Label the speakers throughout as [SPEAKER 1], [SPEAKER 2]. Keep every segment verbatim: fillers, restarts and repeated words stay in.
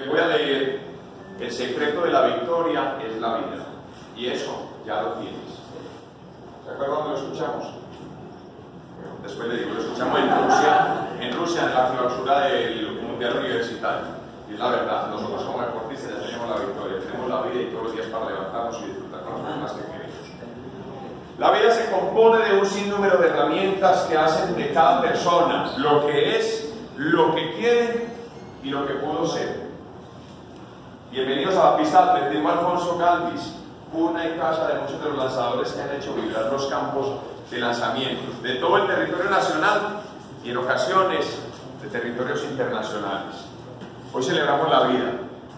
[SPEAKER 1] Les voy a leer: el secreto de la victoria es la vida. Y eso ya lo tienes. ¿Se acuerdan dónde lo escuchamos? Bueno, después le digo, lo escuchamos en Rusia, en Rusia, en la clausura del Mundial Universitario. Y es la verdad, nosotros como deportistas ya tenemos la victoria, tenemos la vida y todos los días para levantarnos y disfrutar con las personas que queremos. La vida se compone de un sinnúmero de herramientas que hacen de cada persona lo que es, lo que quiere y lo que pudo ser. Bienvenidos a la pista de atletismo Alfonso Galvis, cuna y casa de muchos de los lanzadores que han hecho vibrar los campos de lanzamientos de todo el territorio nacional y en ocasiones de territorios internacionales. Hoy celebramos la vida,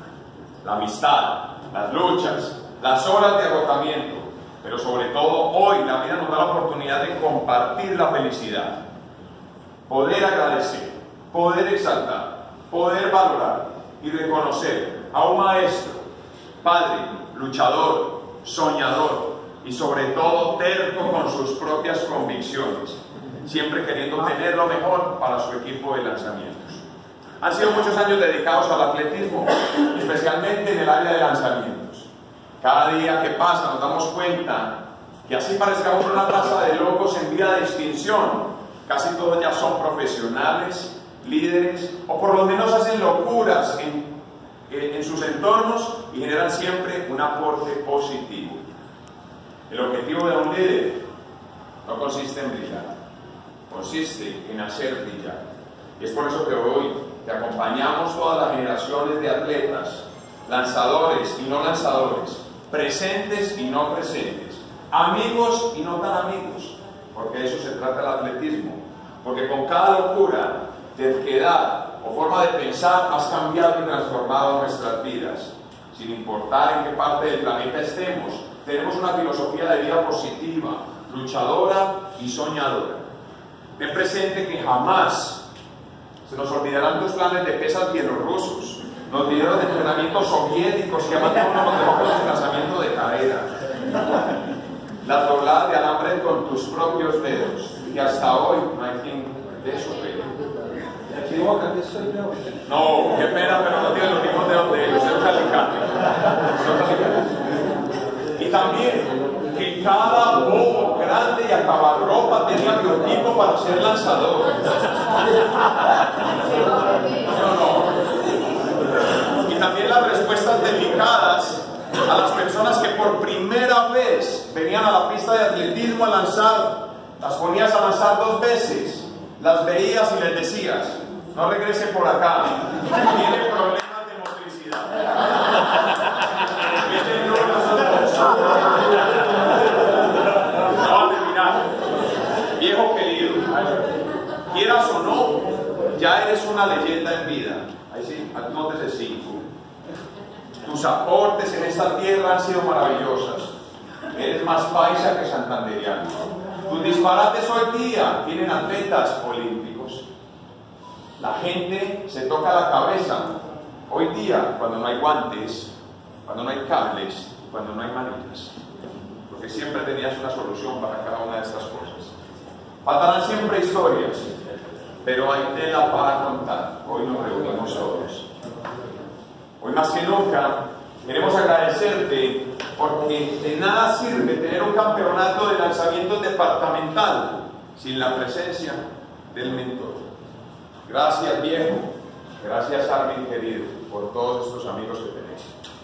[SPEAKER 1] la amistad, las luchas, las horas de agotamiento, pero sobre todo hoy la vida nos da la oportunidad de compartir la felicidad, poder agradecer, poder exaltar, poder valorar y reconocer a un maestro, padre, luchador, soñador y sobre todo terco con sus propias convicciones, siempre queriendo tener lo mejor para su equipo de lanzamientos. Han sido muchos años dedicados al atletismo, especialmente en el área de lanzamientos. Cada día que pasa nos damos cuenta que así parezcamos una raza de locos en vía de extinción, casi todos ya son profesionales, líderes o por lo menos hacen locuras en, en, en sus entornos y generan siempre un aporte positivo. El objetivo de un líder no consiste en brillar, consiste en hacer brillar. Y es por eso que hoy te acompañamos todas las generaciones de atletas, lanzadores y no lanzadores, presentes y no presentes, amigos y no tan amigos, porque de eso se trata el atletismo, porque con cada locura, terquedad o forma de pensar has cambiado y transformado nuestras vidas. Sin importar en qué parte del planeta estemos, tenemos una filosofía de vida positiva, luchadora y soñadora. Ten presente que jamás se nos olvidarán tus planes de pesas bielorrusos, los videos de entrenamientos soviéticos que abandonan los dejó de lanzamiento de cadera, las dobladas de alambre con tus propios dedos, y hasta hoy no hay quien de eso pena. No, qué pena, pero no tiene los mismos dedos de ellos, es un alicate. Y también que cada bobo grande y acabarropa tenía biotipo para ser lanzador. No, no. Y también las respuestas delicadas a las personas que por primera vez venían a la pista de atletismo a lanzar, las ponías a lanzar dos veces, las veías y les decías: no regrese por acá, tiene problemas de motricidad. No, terminar. Viejo querido, quieras o no, ya eres una leyenda en vida. Ahí sí, anótese cinco. Tus aportes en esta tierra han sido maravillosos. Eres más paisa que santanderiano. Tus disparates hoy día tienen atletas olímpicos. La gente se toca la cabeza hoy día cuando no hay guantes, cuando no hay cables, cuando no hay manillas, porque siempre tenías una solución para cada una de estas cosas. Faltarán siempre historias, pero hay tela para contar. Hoy nos reunimos todos. Hoy más que nunca queremos agradecerte, porque de nada sirve tener un campeonato de lanzamiento departamental sin la presencia del mentor. Gracias, viejo. Gracias, Armin querido, por todos estos amigos que tenés.